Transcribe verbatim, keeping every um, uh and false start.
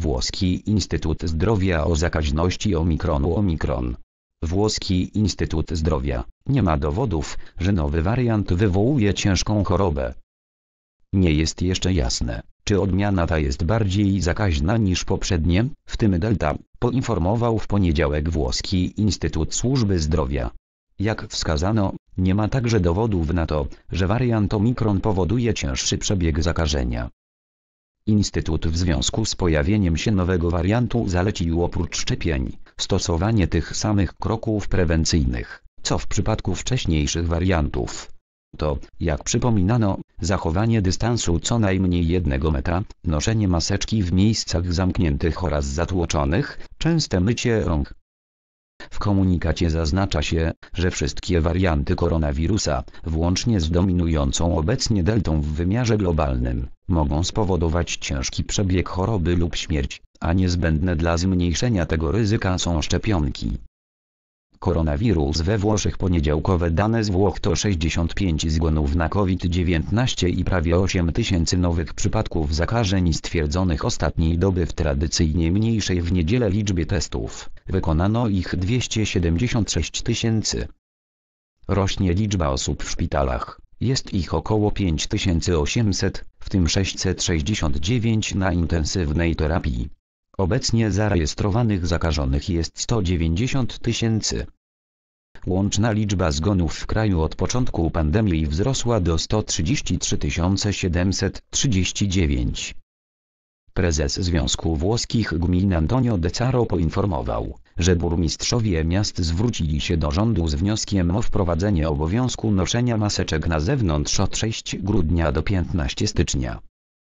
Włoski Instytut Zdrowia o zakaźności omikronu Omikron. Włoski Instytut Zdrowia: nie ma dowodów, że nowy wariant wywołuje ciężką chorobę. Nie jest jeszcze jasne, czy odmiana ta jest bardziej zakaźna niż poprzednie, w tym Delta, poinformował w poniedziałek włoski Instytut Służby Zdrowia. Jak wskazano, nie ma także dowodów na to, że wariant Omikron powoduje cięższy przebieg zakażenia. Instytut w związku z pojawieniem się nowego wariantu zalecił oprócz szczepień stosowanie tych samych kroków prewencyjnych, co w przypadku wcześniejszych wariantów. To, jak przypominano, zachowanie dystansu co najmniej jednego metra, noszenie maseczki w miejscach zamkniętych oraz zatłoczonych, częste mycie rąk. W komunikacie zaznacza się, że wszystkie warianty koronawirusa, włącznie z dominującą obecnie deltą w wymiarze globalnym, mogą spowodować ciężki przebieg choroby lub śmierć, a niezbędne dla zmniejszenia tego ryzyka są szczepionki. Koronawirus we Włoszech. Poniedziałkowe dane z Włoch to sześćdziesiąt pięć zgonów na COVID dziewiętnaście i prawie osiem tysięcy nowych przypadków zakażeń stwierdzonych ostatniej doby. W tradycyjnie mniejszej w niedzielę liczbie testów wykonano ich dwieście siedemdziesiąt sześć tysięcy. Rośnie liczba osób w szpitalach, jest ich około pięć tysięcy osiemset, w tym sześćset sześćdziesiąt dziewięć na intensywnej terapii. Obecnie zarejestrowanych zakażonych jest sto dziewięćdziesiąt tysięcy. Łączna liczba zgonów w kraju od początku pandemii wzrosła do sto trzydzieści trzy tysiące siedemset trzydzieści dziewięć. Prezes Związku Włoskich Gmin Antonio De Caro poinformował, że burmistrzowie miast zwrócili się do rządu z wnioskiem o wprowadzenie obowiązku noszenia maseczek na zewnątrz od szóstego grudnia do piętnastego stycznia.